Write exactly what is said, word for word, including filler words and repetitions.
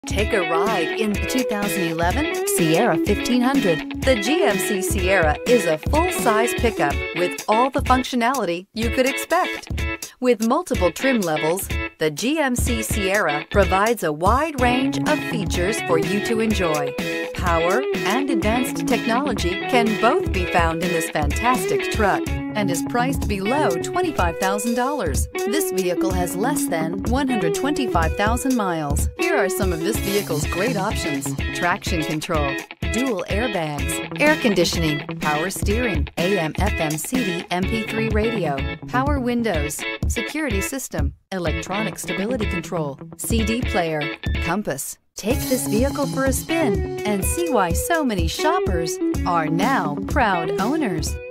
Take a ride in the two thousand eleven Sierra fifteen hundred. The G M C Sierra is a full-size pickup with all the functionality you could expect. With multiple trim levels, the G M C Sierra provides a wide range of features for you to enjoy. Power and advanced technology can both be found in this fantastic truck and is priced below twenty-five thousand dollars. This vehicle has less than one hundred twenty-five thousand miles. Here are some of this vehicle's great options: traction control, dual airbags, air conditioning, power steering, A M F M C D M P three radio, power windows, security system, electronic stability control, C D player, compass. Take this vehicle for a spin and see why so many shoppers are now proud owners.